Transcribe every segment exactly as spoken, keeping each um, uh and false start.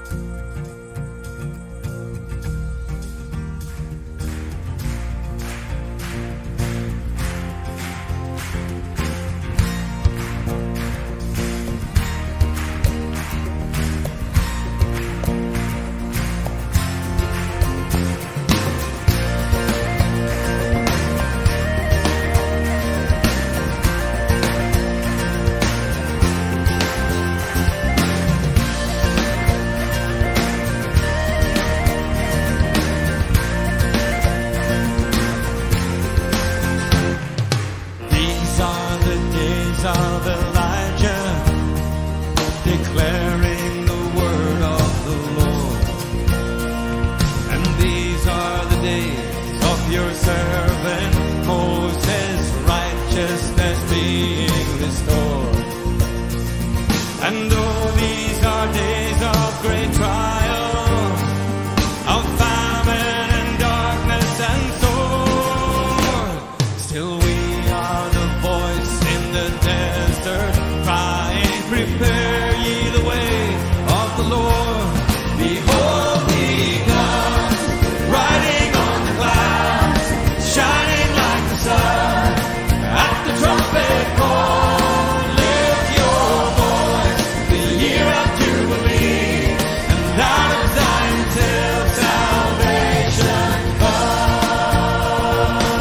Of Elijah, declaring the word of the Lord. And these are the days of your servant Moses, righteousness being restored. And though these are days of great trial, of famine and darkness and sword, still we are the voice in the desert, crying, prepare ye the way of the Lord. Behold, he comes, riding on the clouds, shining like the sun. At the trumpet call, lift your voice, the year of Jubilee, and out of Zion till salvation comes.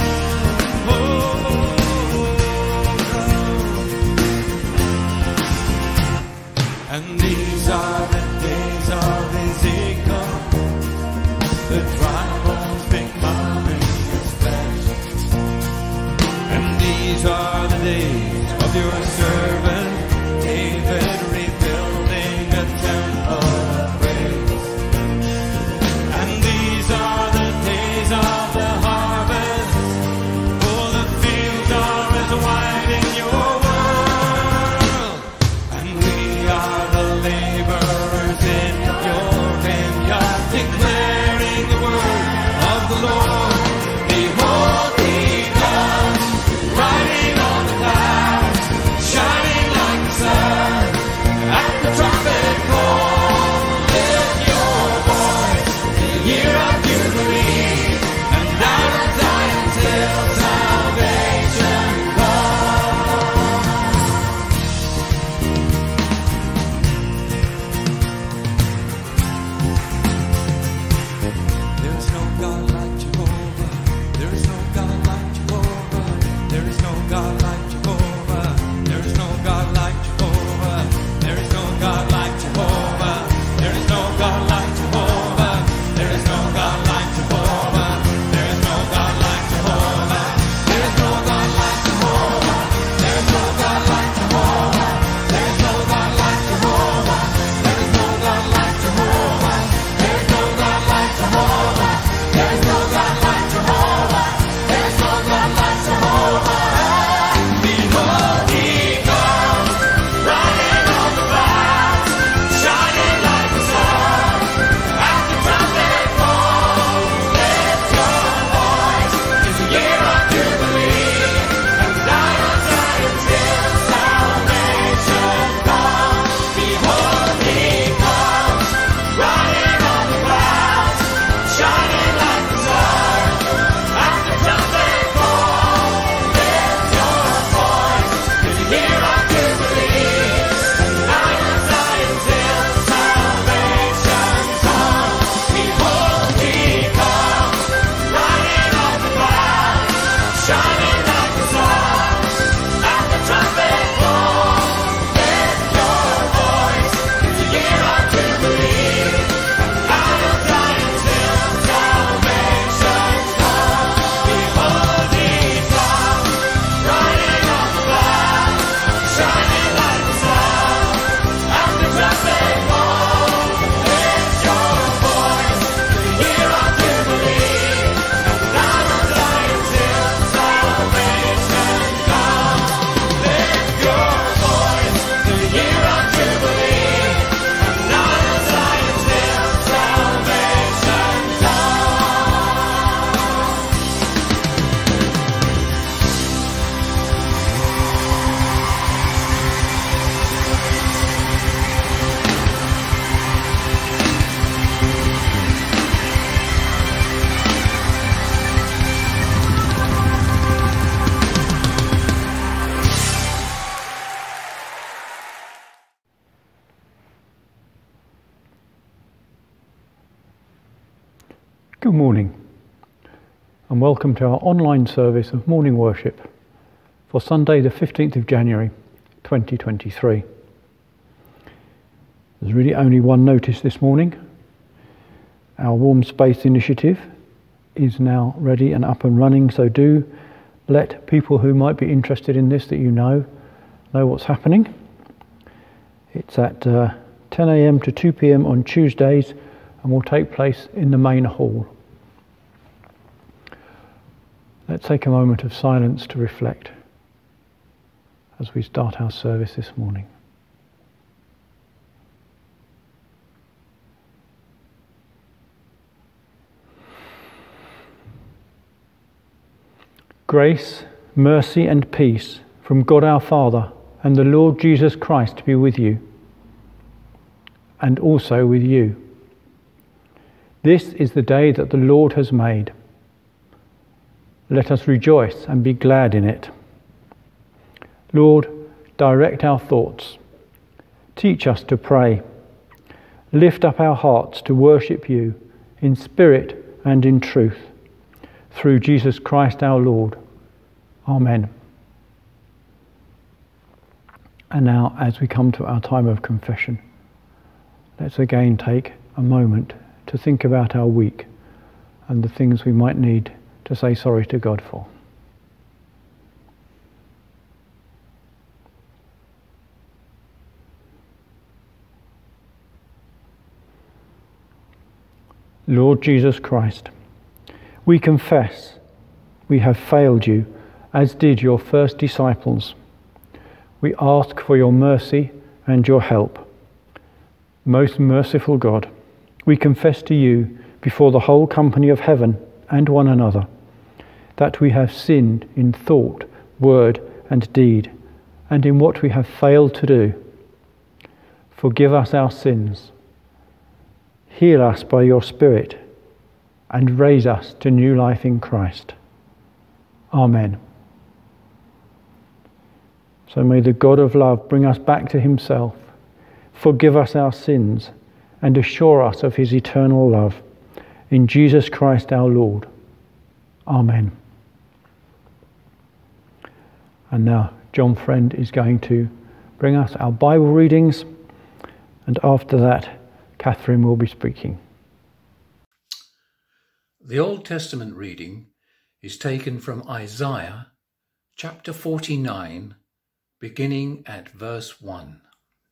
And these are the days of Ezekiel, the dry bones becoming his flesh. And these are the days of your servant David, rebuilding a temple of praise. And these are the days of the harvest, for the fields are as white in your world. And we are the laborers in your vineyard, declaring the word of the Lord. Behold, he comes, riding on the clouds, shining Good morning and welcome to our online service of morning worship for Sunday the fifteenth of January twenty twenty-three. There's really only one notice this morning. Our Warm Space initiative is now ready and up and running, so do let people who might be interested in this that you know know what's happening. It's at uh, ten a m to two p m on Tuesdays and will take place in the main hall. Let's take a moment of silence to reflect as we start our service this morning. Grace, mercy and peace from God our Father and the Lord Jesus Christ be with you, and also with you. This is the day that the Lord has made. Let us rejoice and be glad in it. Lord, direct our thoughts. Teach us to pray. Lift up our hearts to worship you in spirit and in truth. Through Jesus Christ our Lord. Amen. And now, as we come to our time of confession, let's again take a moment to think about our week and the things we might need to say sorry to God for. Lord Jesus Christ, we confess we have failed you, as did your first disciples. We ask for your mercy and your help. Most merciful God, we confess to you before the whole company of heaven and one another that we have sinned in thought, word and deed, and in what we have failed to do. Forgive us our sins. Heal us by your Spirit and raise us to new life in Christ. Amen. So may the God of love bring us back to himself, forgive us our sins, and assure us of his eternal love. In Jesus Christ our Lord. Amen. And now John Friend is going to bring us our Bible readings, and after that Catherine will be speaking. The Old Testament reading is taken from Isaiah chapter forty-nine, beginning at verse one.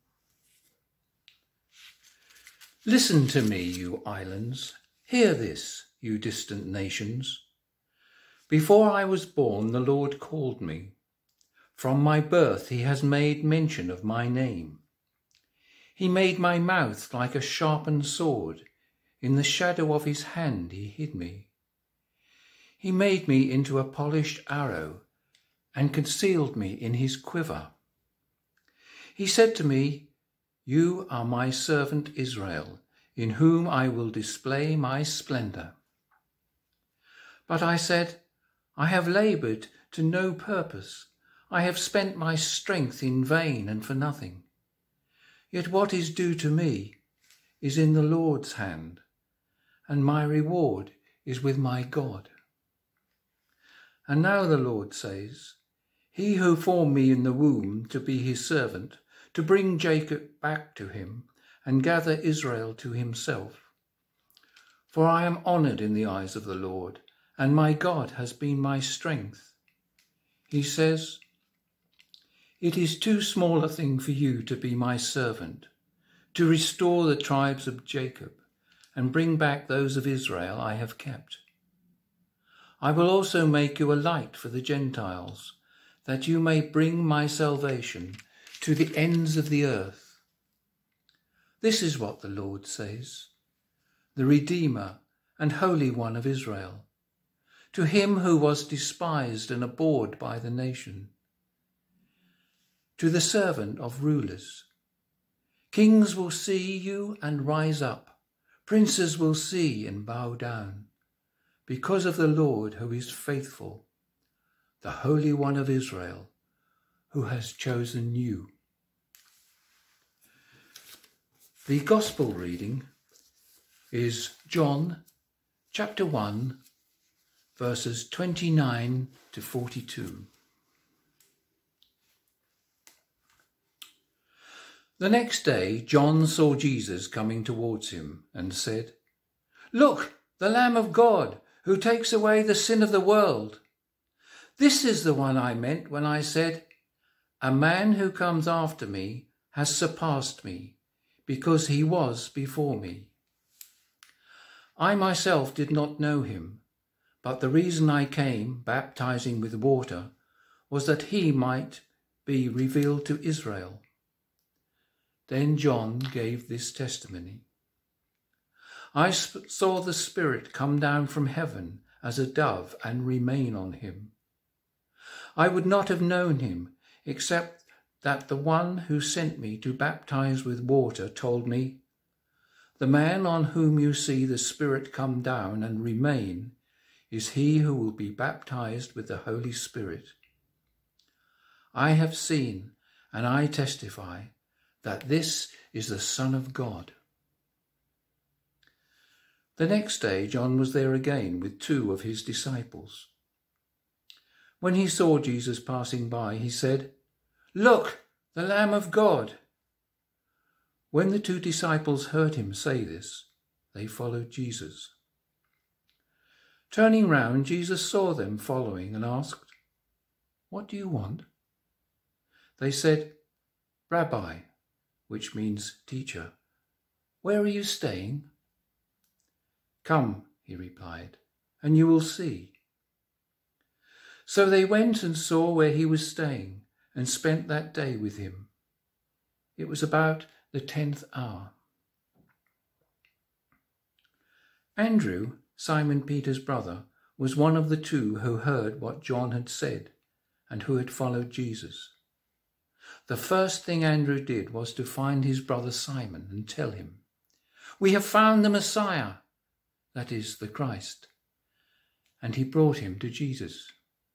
Listen to me, you islands. Hear this, you distant nations. Before I was born, the Lord called me. From my birth, he has made mention of my name. He made my mouth like a sharpened sword. In the shadow of his hand, he hid me. He made me into a polished arrow and concealed me in his quiver. He said to me, you are my servant Israel, in whom I will display my splendor. But I said, I have labored to no purpose. I have spent my strength in vain and for nothing. Yet what is due to me is in the Lord's hand, and my reward is with my God. And now the Lord says, he who formed me in the womb to be his servant, to bring Jacob back to him and gather Israel to himself. For I am honoured in the eyes of the Lord, and my God has been my strength. He says, it is too small a thing for you to be my servant, to restore the tribes of Jacob and bring back those of Israel I have kept. I will also make you a light for the Gentiles, that you may bring my salvation to the ends of the earth. This is what the Lord says, the Redeemer and Holy One of Israel, to him who was despised and abhorred by the nation, to the servant of rulers. Kings will see you and rise up, princes will see and bow down, because of the Lord who is faithful, the Holy One of Israel, who has chosen you. The Gospel reading is John chapter one, verses twenty-nine to forty-two. The next day, John saw Jesus coming towards him and said, "Look, the Lamb of God, who takes away the sin of the world. This is the one I meant when I said, 'A man who comes after me has surpassed me, because he was before me.' I myself did not know him, but the reason I came, baptizing with water, was that he might be revealed to Israel." Then John gave this testimony. "I saw the Spirit come down from heaven as a dove and remain on him. I would not have known him except that the one who sent me to baptize with water told me, 'The man on whom you see the Spirit come down and remain is he who will be baptized with the Holy Spirit.' I have seen and I testify that this is the Son of God." The next day John was there again with two of his disciples. When he saw Jesus passing by, he said, "Look, the Lamb of God." When the two disciples heard him say this, they followed Jesus. Turning round, Jesus saw them following and asked, "What do you want?" They said, "Rabbi," which means teacher, "where are you staying?" "Come," he replied, "and you will see." So they went and saw where he was staying and spent that day with him. It was about the tenth hour. Andrew, Simon Peter's brother, was one of the two who heard what John had said and who had followed Jesus. The first thing Andrew did was to find his brother Simon and tell him, "We have found the Messiah," that is, the Christ. And he brought him to Jesus.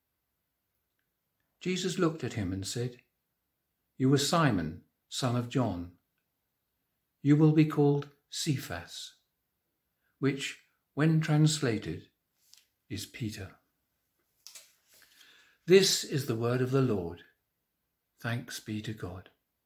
Jesus looked at him and said, "You are Simon, son of John. You will be called Cephas," which, when translated, is Peter. This is the word of the Lord. Thanks be to God.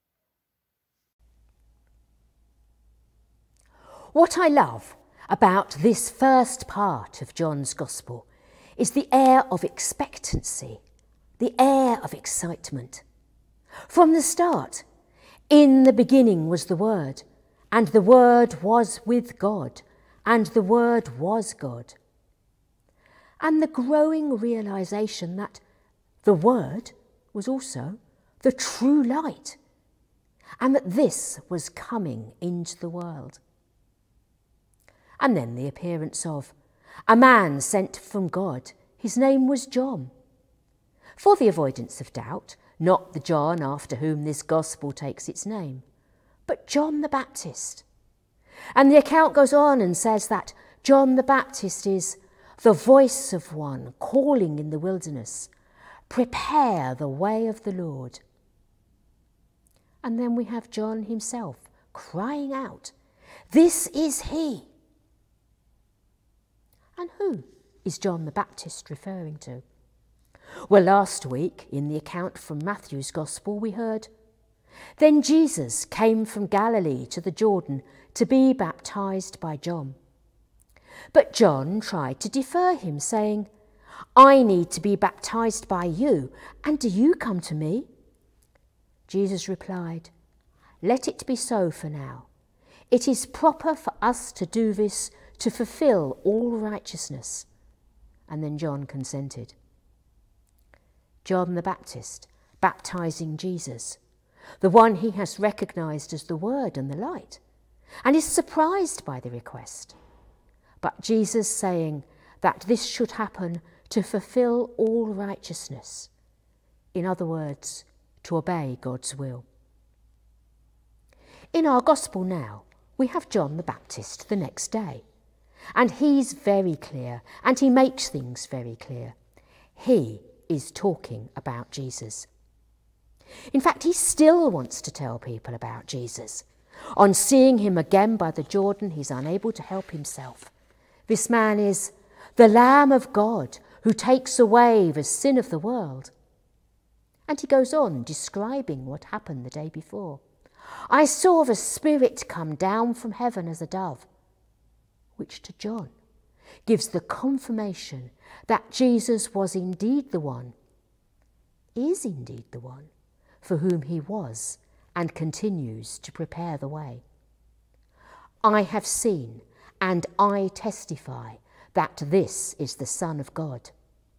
What I love about this first part of John's Gospel is the air of expectancy, the air of excitement. From the start, in the beginning was the Word, and the Word was with God, and the Word was God. And the growing realisation that the Word was also the true light, and that this was coming into the world. And then the appearance of a man sent from God. His name was John. For the avoidance of doubt, not the John after whom this gospel takes its name, but John the Baptist. And the account goes on and says that John the Baptist is the voice of one calling in the wilderness, "Prepare the way of the Lord." And then we have John himself crying out, "This is he." And who is John the Baptist referring to? Well, last week in the account from Matthew's Gospel we heard, "Then Jesus came from Galilee to the Jordan to be baptized by John. But John tried to defer him, saying, 'I need to be baptized by you, and do you come to me?' Jesus replied, 'Let it be so for now. It is proper for us to do this to fulfill all righteousness.' And then John consented. John the Baptist, baptizing Jesus, the one he has recognised as the Word and the light, and is surprised by the request. But Jesus saying that this should happen to fulfill all righteousness. In other words, to obey God's will. In our Gospel now, we have John the Baptist the next day. And he's very clear, and he makes things very clear. He is talking about Jesus. In fact, he still wants to tell people about Jesus. On seeing him again by the Jordan, he's unable to help himself. This man is the Lamb of God who takes away the sin of the world. And he goes on describing what happened the day before. I saw the Spirit come down from heaven as a dove, which to John gives the confirmation that Jesus was indeed the one, is indeed the one, for whom he was and continues to prepare the way. I have seen and I testify that this is the Son of God.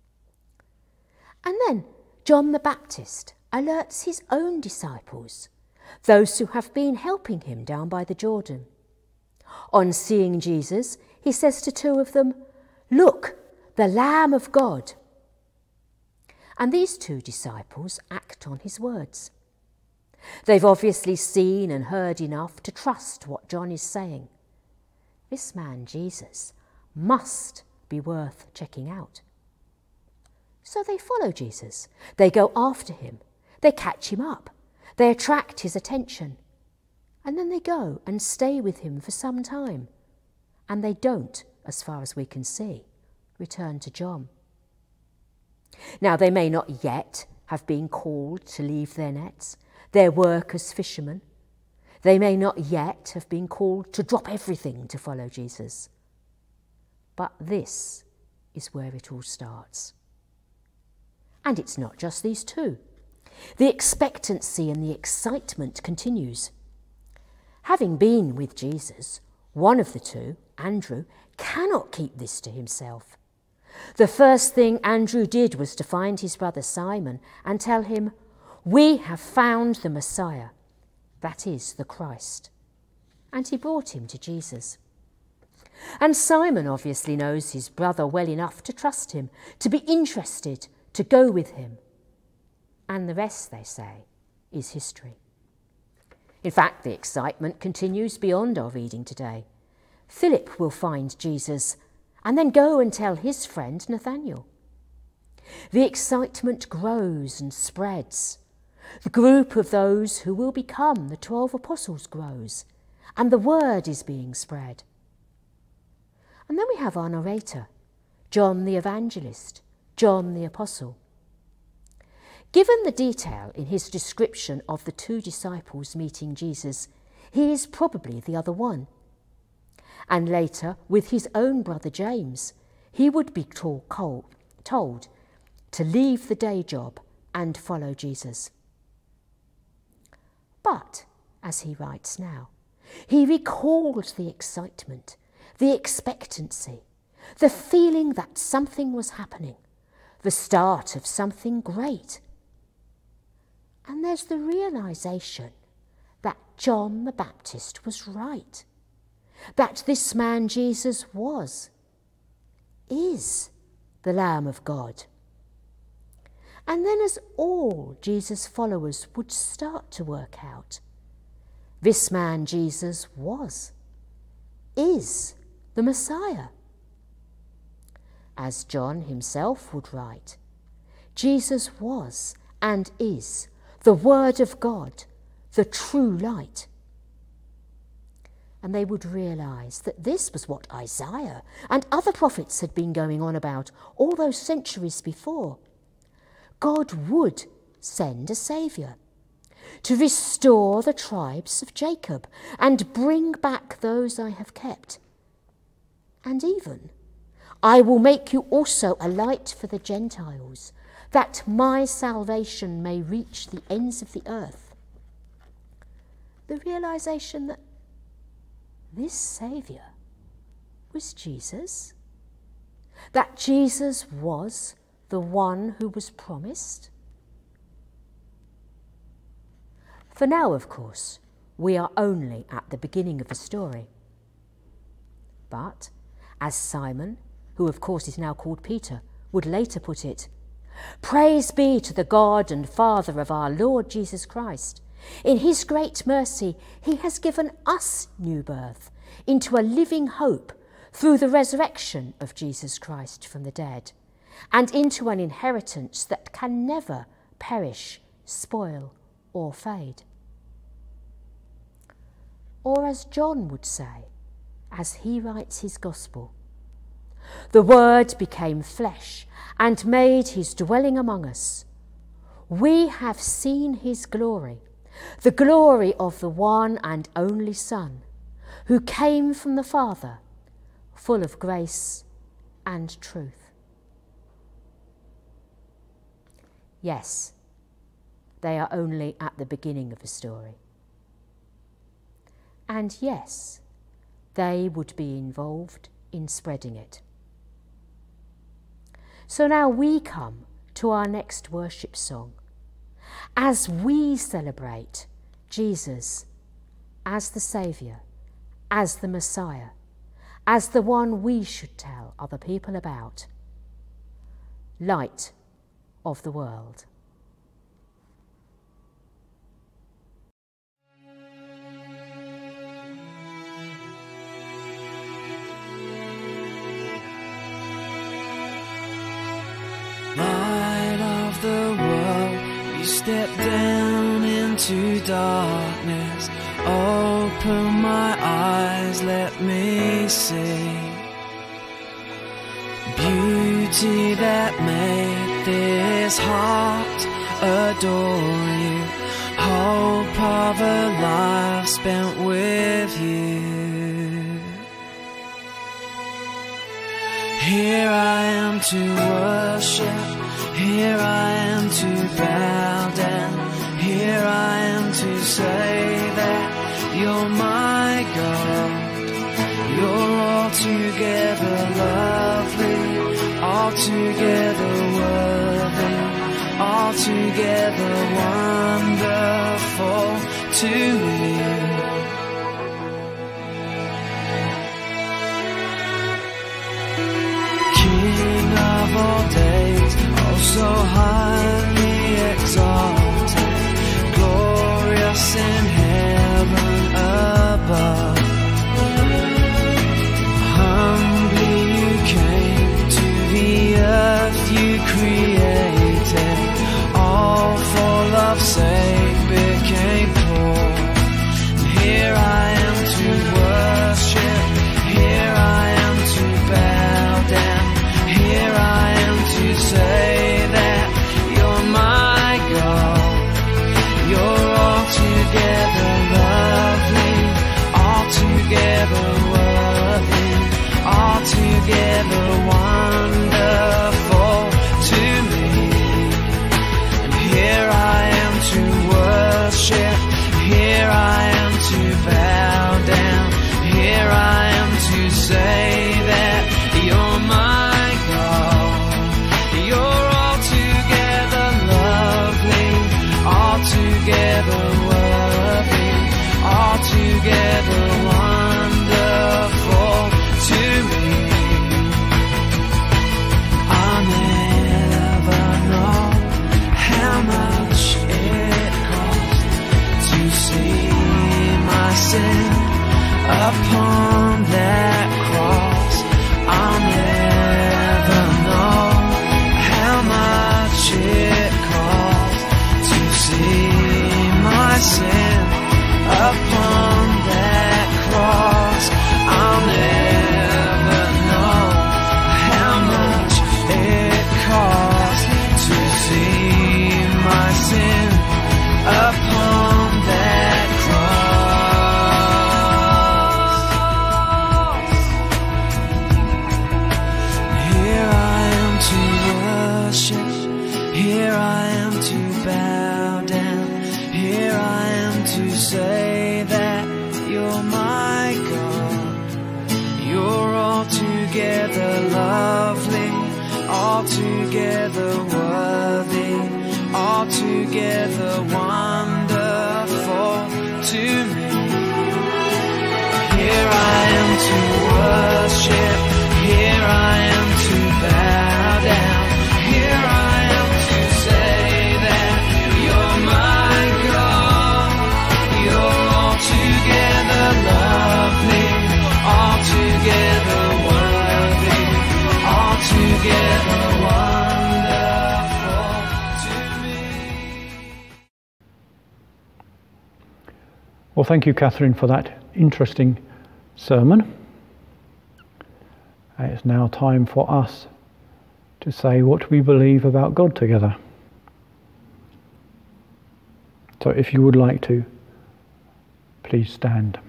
And then John the Baptist alerts his own disciples, those who have been helping him down by the Jordan. On seeing Jesus, he says to two of them, "Look, the Lamb of God." And these two disciples act on his words. They've obviously seen and heard enough to trust what John is saying. This man, Jesus, must be worth checking out. So they follow Jesus. They go after him. They catch him up. They attract his attention. And then they go and stay with him for some time. And they don't, as far as we can see, return to John. Now, they may not yet have been called to leave their nets, their work as fishermen. They may not yet have been called to drop everything to follow Jesus. But this is where it all starts. And it's not just these two. The expectancy and the excitement continues. Having been with Jesus, one of the two, Andrew, cannot keep this to himself. The first thing Andrew did was to find his brother Simon and tell him, "We have found the Messiah, that is, the Christ." And he brought him to Jesus. And Simon obviously knows his brother well enough to trust him, to be interested, to go with him. And the rest, they say, is history. In fact, the excitement continues beyond our reading today. Philip will find Jesus and then go and tell his friend Nathanael. The excitement grows and spreads. The group of those who will become the twelve apostles grows, and the word is being spread. And then we have our narrator, John the Evangelist, John the Apostle. Given the detail in his description of the two disciples meeting Jesus, he is probably the other one. And later, with his own brother James, he would be told to leave the day job and follow Jesus. But, as he writes now, he recalls the excitement, the expectancy, the feeling that something was happening, the start of something great. And there's the realization that John the Baptist was right, that this man Jesus was, is the Lamb of God. And then as all Jesus' followers would start to work out, this man Jesus was, is the Messiah. As John himself would write, Jesus was and is the Word of God, the true light. And they would realise that this was what Isaiah and other prophets had been going on about all those centuries before. God would send a saviour to restore the tribes of Jacob and bring back those I have kept. And even, I will make you also a light for the Gentiles, that my salvation may reach the ends of the earth. The realisation that this saviour was Jesus, that Jesus was the one who was promised. For now, of course, we are only at the beginning of the story. But, as Simon, who of course is now called Peter, would later put it, praise be to the God and Father of our Lord Jesus Christ. In his great mercy, he has given us new birth into a living hope through the resurrection of Jesus Christ from the dead, and into an inheritance that can never perish, spoil, or fade. Or as John would say, as he writes his gospel, The Word became flesh and made his dwelling among us. We have seen his glory, the glory of the one and only Son, who came from the Father, full of grace and truth. Yes, they are only at the beginning of a story. And yes, they would be involved in spreading it. So now we come to our next worship song, as we celebrate Jesus as the Saviour, as the Messiah, as the one we should tell other people about. Light of the world. Light of the world, you step down into darkness. Open my eyes, let me see beauty that made this heart adore you. Hope of a life spent with you. Here I am to worship, here I am to bow down, here I am to say that you're my God. You're altogether lovely, altogether worthy, altogether wonderful to me. Of all days, oh so highly exalted, glorious in heaven above. Humbly you came to the earth you created, all for love's sake became poor. And here I am to worship, here I am to bow down, here I am to say that you're my God. You're altogether lovely, altogether worthy, altogether wonderful to me. And here I am to worship, here I am to bow down, here I am to say that you're my altogether worthy, altogether wonderful to me. I'll never know how much it costs to see my sin upon that cross. I'll never know how much it costs to see my sin upon that cross. I'll never know how much it costs to see my sin upon that cross. Here I am to worship, here I am to bow down, here I am to say that you're my God. You're altogether lovely, altogether worthy, altogether wonderful to me. Here I am to worship, here I am to bow down, here I am to say that you're my God. You're altogether lovely, altogether worthy, altogether wonderful to me. Well, thank you, Catherine, for that interesting sermon. And it's now time for us to say what we believe about God together. So if you would like to, please stand.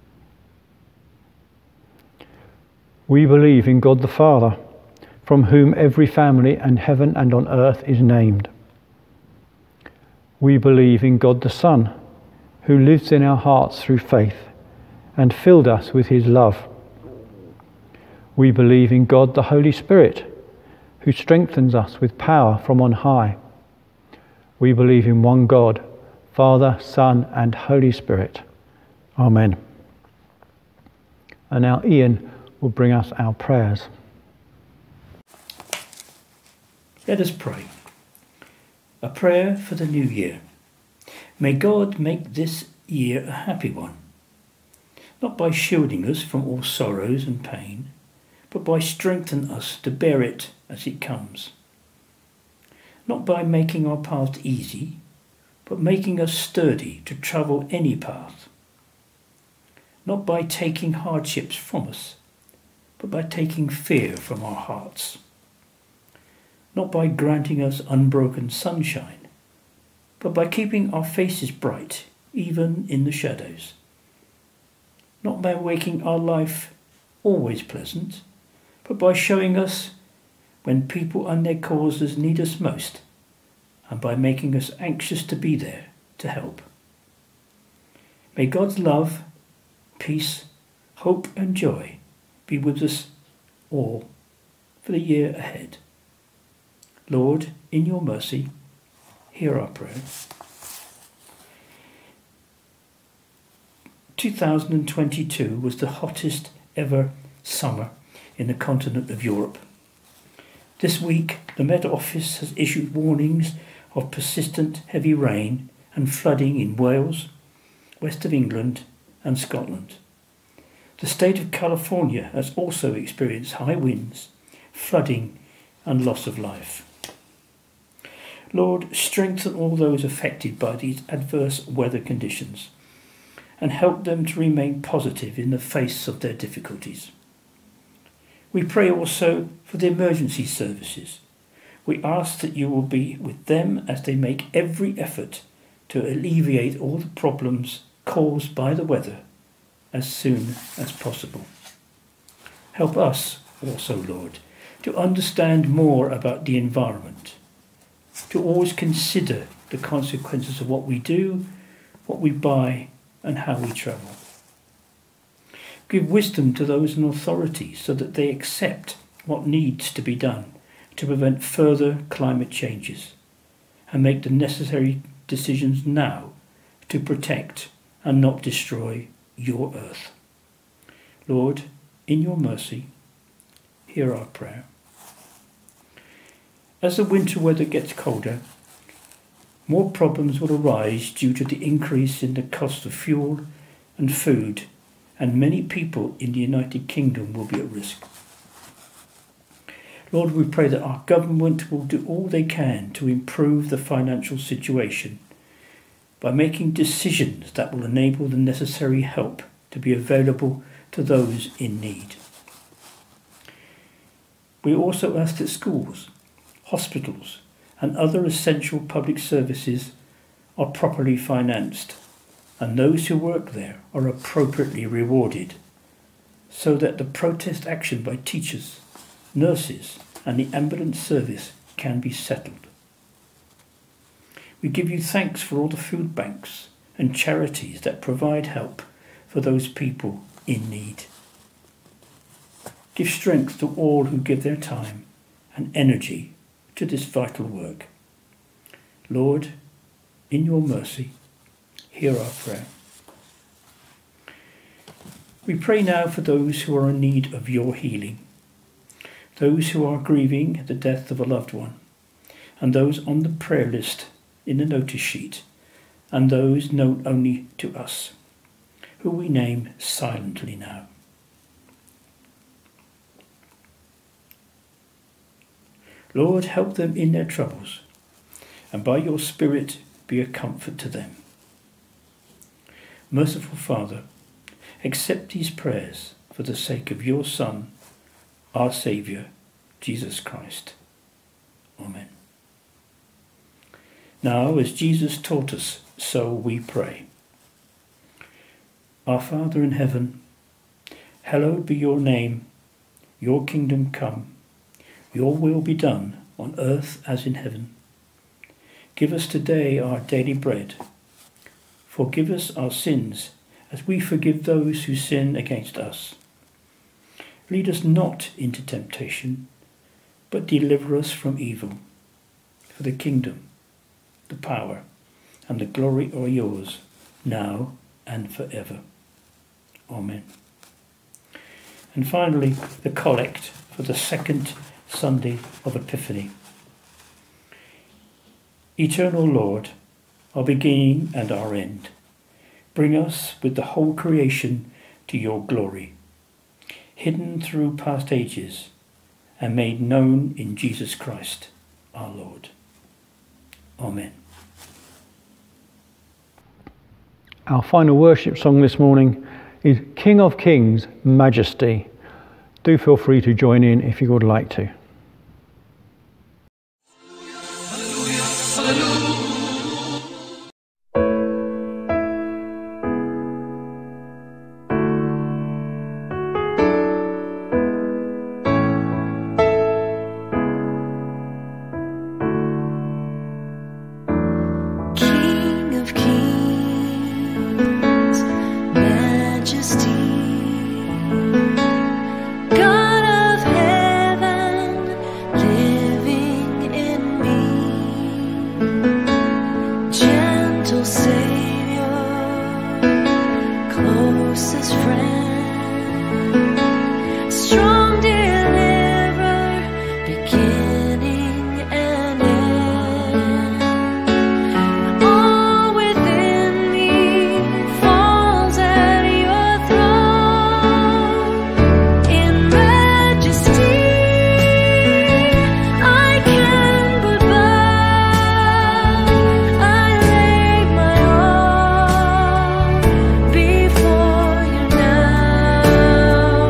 We believe in God the Father, from whom every family in heaven and on earth is named. We believe in God the Son, who lives in our hearts through faith and filled us with his love. We believe in God the Holy Spirit, who strengthens us with power from on high. We believe in one God, Father, Son, and Holy Spirit. Amen. And now Ian will bring us our prayers. Let us pray. A prayer for the new year. May God make this year a happy one, not by shielding us from all sorrows and pain, but by strengthening us to bear it as it comes. Not by making our path easy, but making us sturdy to travel any path. Not by taking hardships from us, but by taking fear from our hearts. Not by granting us unbroken sunshine, but by keeping our faces bright, even in the shadows. Not by making our life always pleasant, but by showing us when people and their causes need us most, and by making us anxious to be there to help. May God's love, peace, hope and joy be with us all for the year ahead. Lord, in your mercy, hear our prayer. two thousand twenty-two was the hottest ever summer in the continent of Europe. This week, the Met Office has issued warnings of persistent heavy rain and flooding in Wales, west of England and Scotland. The state of California has also experienced high winds, flooding and loss of life. Lord, strengthen all those affected by these adverse weather conditions and help them to remain positive in the face of their difficulties. We pray also for the emergency services. We ask that you will be with them as they make every effort to alleviate all the problems caused by the weather as soon as possible. Help us also, Lord, to understand more about the environment, to always consider the consequences of what we do, what we buy, and how we travel. Give wisdom to those in authority so that they accept what needs to be done to prevent further climate changes and make the necessary decisions now to protect and not destroy your earth. Lord, in your mercy, hear our prayer. As the winter weather gets colder, more problems will arise due to the increase in the cost of fuel and food, and many people in the United Kingdom will be at risk. Lord, we pray that our government will do all they can to improve the financial situation by making decisions that will enable the necessary help to be available to those in need. We also ask that schools, hospitals, and other essential public services are properly financed, and those who work there are appropriately rewarded, so that the protest action by teachers, nurses, and the ambulance service can be settled. We give you thanks for all the food banks and charities that provide help for those people in need. Give strength to all who give their time and energy to this vital work. Lord, in your mercy, hear our prayer. We pray now for those who are in need of your healing, those who are grieving the death of a loved one, and those on the prayer list in the notice sheet, and those known only to us, who we name silently now. Lord, help them in their troubles, and by your Spirit be a comfort to them. Merciful Father, accept these prayers for the sake of your Son, our Saviour, Jesus Christ. Amen. Now, as Jesus taught us, so we pray. Our Father in heaven, hallowed be your name. Your kingdom come. Your will be done on earth as in heaven. Give us today our daily bread. Forgive us our sins as we forgive those who sin against us. Lead us not into temptation, but deliver us from evil. For the kingdom, the power, and the glory are yours, now and forever. Amen. And finally, the collect for the second Sunday of Epiphany. Eternal Lord, our beginning and our end, bring us with the whole creation to your glory, hidden through past ages and made known in Jesus Christ our Lord. Amen. Our final worship song this morning is King of Kings, Majesty. Do feel free to join in if you would like to. Before you now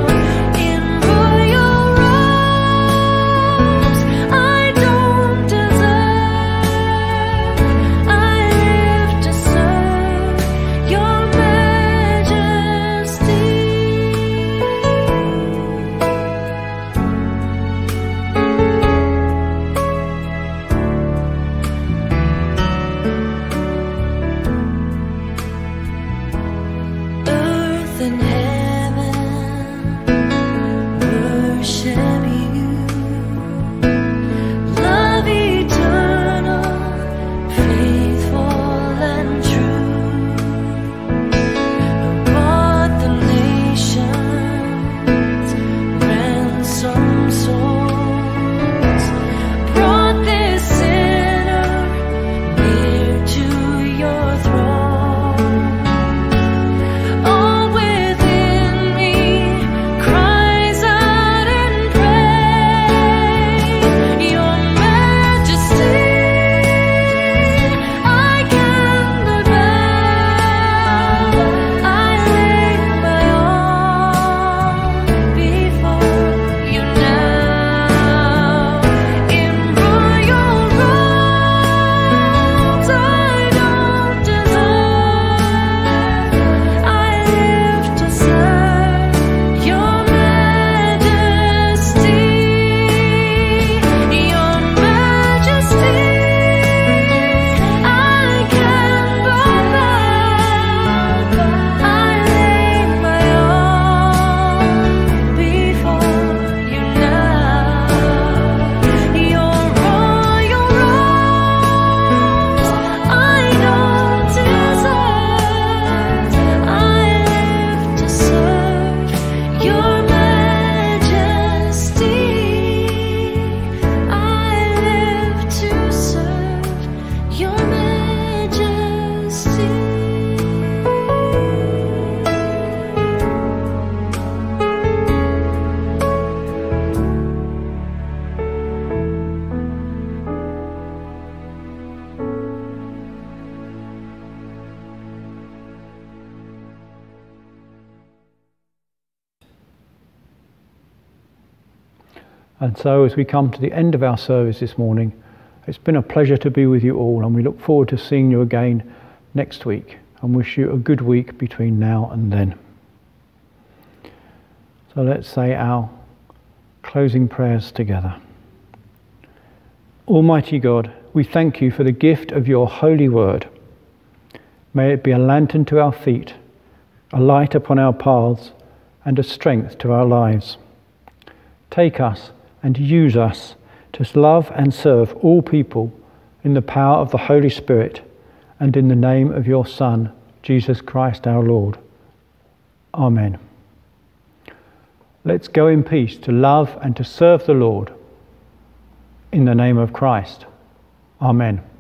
And so as we come to the end of our service this morning, it's been a pleasure to be with you all, and we look forward to seeing you again next week, and wish you a good week between now and then. So let's say our closing prayers together. Almighty God, we thank you for the gift of your holy word. May it be a lantern to our feet, a light upon our paths, and a strength to our lives. Take us and use us to love and serve all people in the power of the Holy Spirit and in the name of your Son, Jesus Christ our Lord. Amen. Let's go in peace to love and to serve the Lord. In the name of Christ. Amen.